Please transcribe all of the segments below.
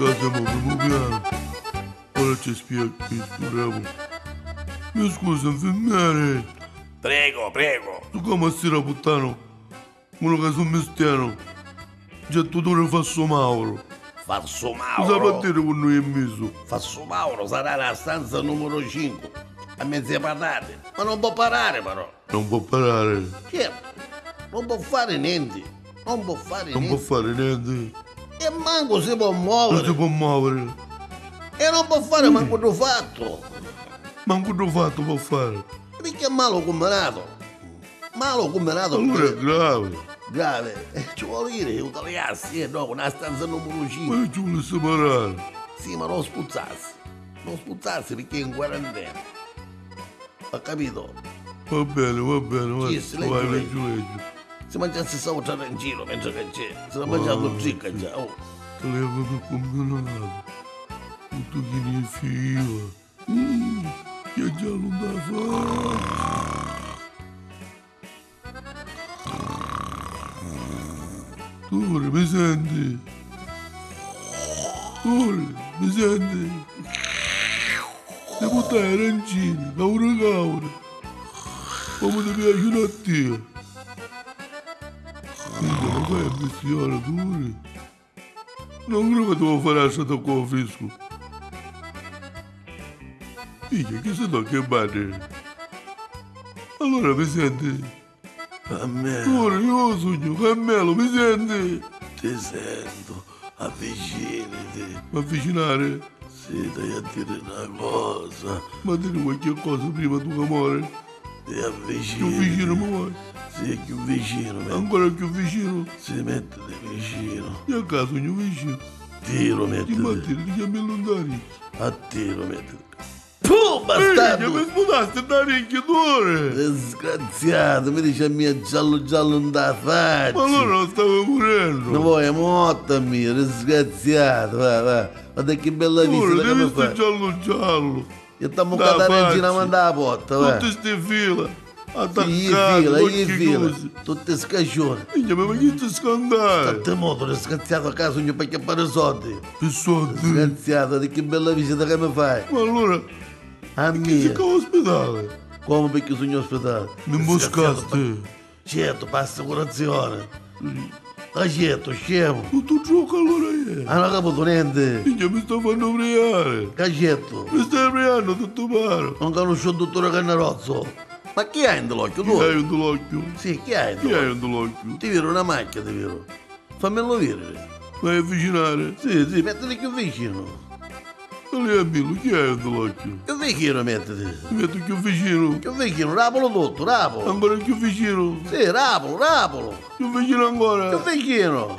casa ma primo piano. Ora ci spiego, speriamo. Mi scusa, infermiere. Prego, prego. Tu come sera puttano? Quello che sono mestiano. Già tutore Fasso Mauro. Falso Cosa Mauro. fa dire con noi in mezzo? Falso Mauro sarà la stanza numero 5. A mezze parlate. Ma non può parare però. Non può parare. Certo. Non può fare niente. Non può fare Non può niente. fare niente. E manco si può Non muovere. si può muovere. E non può fare manco lo fatto. Manco lo fatto può fare. Perché è malo combinato. Malo combinato. Allora è grave. Grave. Ci vuole dire, utiliarsi, no, una stanza numero 5. Ma ci vuole separare. Sì, ma non spuzzarsi. Non spuzzarsi perché è in quarantena. Ho capito? Va bene, vai. Sì, sì, leggi, Vai, leggi. leggi. Se mangiasse salsa in giro mentre che c'è. Se la mangiato zicca già. Oh. Te levo per combinato. Tutto chi ne fila. Che già non da fare. Tore, mi senti? Tore, mi senti? Le buttai arancini, caure. Come ti piacciono a te? Figlio, ma fai ambizione, Tore? Non credo che devo fare stato con il fisco. Figlio, che se no che male? Allora mi senti? A me Tore, io sogno, Carmelo, mi senti? ti sento. Avvicinati. Ma avvicinare? Sì, dai a dire una cosa. Ma dire qualche cosa prima tu che muore? Ti Più avvicini. vicino mi vuoi? Sì, più vicino. Ancora più vicino? Si mette vicino. E a caso ogni vicino? Tiro Ti mettiti. matti, ti chiami lontani. A tiro mettiti. Puh, Che bastardo! mi sputaste da ricchiatore! Disgraziato, mi dice a mia giallo in da faccia. Ma allora non stavo Non morendo! vuoi, morta mia, disgraziato, va. Guarda che bella Ora, visita che devi mi stare fai. giallo! Io stiamo Da catarengina faccia. a mandare la porta, va. Tutte ste fila! Sì, Attaccate, gli qualche fila, cosa! tutte scascione. Minchia, ma che ti scandare? State moto, disgraziato a casa ogni perché fare soldi. Che soldi! Disgraziato, di che bella visita che mi fai. Ma allora, A che mia, si cava ospedale? come perché sono in ospedale? Mi imboscaste! Certo, per assicurazione. Ma certo, scemo. Tutto gioco allora è! Non ho capito niente. Minchia, mi sto fanno ubriare! Cacetto, Mi stai ubriando tutto paro! non conosco il dottore Cannarozzo. Ma chi hai nell'occhio Chi tu? hai un dell'occhio? Sì, chi hai Chi hai nell'occhio? un dell'occhio? Ti viro una macchia, ti viro. Fammelo vedere. Vai avvicinare? Sì, mettiti più vicino. Lì a Millo, chi hai un dell'occhio? Più vicino mettiti. Mi metto più vicino. Più vicino, rapolo tutto, rapolo. Ancora più vicino. Sì, rapolo. Più vicino ancora. Più vicino.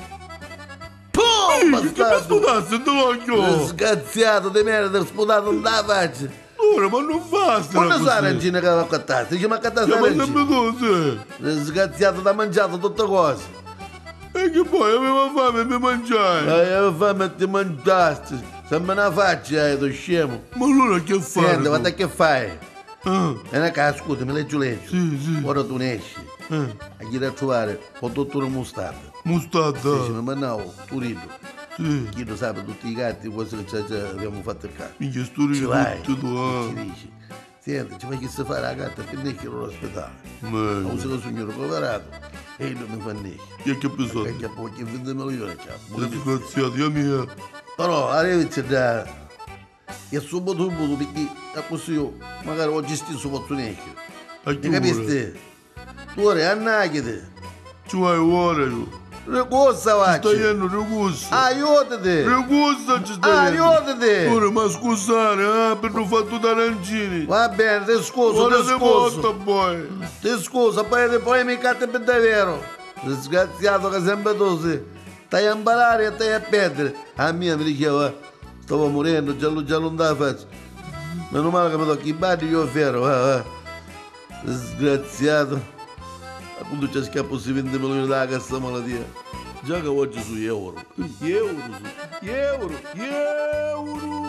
Pum, Che mi bastardo. sputasse il dell'occhio? Sgazziato di merda, sputato in da faccia. Ora, ma non basta. Quando sa arancina che va a cattare? Dice, ma cattare Ma sempre arancina. cose. Sgazziato da mangiato tutte cose. E che poi aveva fame per mangiare. Avevo fame e ti mangiasti. Sembra una faccia, tu scemo. Ma allora che fare? Senti, guarda che fai. Ah, E una casa, scusa, mi leggo. sì. Ora tu ne esci. Eh, A chi a trovare con dottore Mostarda. Dice, mustata. ma no, tu rido. Sì. Chi lo sa, tutti i gatti, cose che già abbiamo fatto il caso. Minchia, Ci storia vai. tutto tu, Ci dici. Senti, ci fai che si fa la gatta per ne all'ospedale. Ma Ma un secondo signore poverato e lui mi fa nesci. che pensato? Perché poi che 20 milioni c'ha. Disgraziati, mia. Però arrivederci da... E subito perché così io magari ho gestito posso neanche. A che Mi ora? capisci? Tu ora annaghiate. Ci vai ora io. Ricorsa Stai faccio. yendo ricorso. Aiutate. Ricorso ci stai yendo. Aiutate. Ora, ma scusare, per non fatto da arancini. Va bene, ti scuso, Ora ti sei morto, scuso. poi. Ti scuso, poi mi cate per davvero. Disgraziato che sempre tu sei. Stai a imparare e stai a perdere. A mia mi diceva, stavo morendo, giallo non da faccia. Meno male che mi tocchi i bagni, io ferro, va. Disgraziato. Appunto c'è scappo si 20 milioni da questa malattia. Già che oggi su euro. Euro.